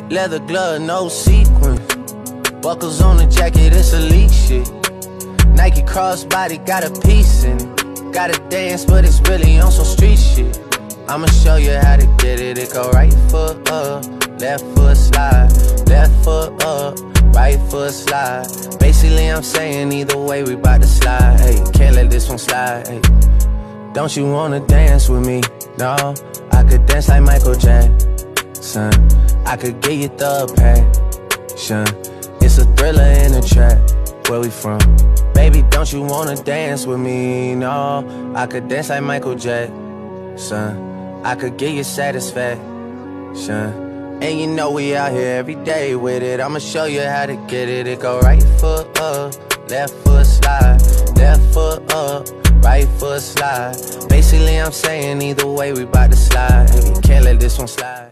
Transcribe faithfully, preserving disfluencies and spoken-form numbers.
Leather glove, no sequin. Buckles on the jacket, it's elite shit. Nike crossbody, got a piece in it. Gotta dance, but it's really on some street shit. I'ma show you how to get it. It go right foot up, left foot slide, left foot up, right foot slide. Basically I'm saying either way we bout to slide. Hey, can't let this one slide. Hey, don't you wanna dance with me? No, I could dance like Michael Jackson. I could get you the passion. It's a thriller in a trap. Where we from? Baby, don't you wanna dance with me? No, I could dance like Michael Jackson. I could give you satisfaction. And you know we out here every day with it. I'ma show you how to get it. It go right foot up, left foot slide, left foot up, right foot slide. Basically I'm saying either way we bout to slide. Hey, can't let this one slide.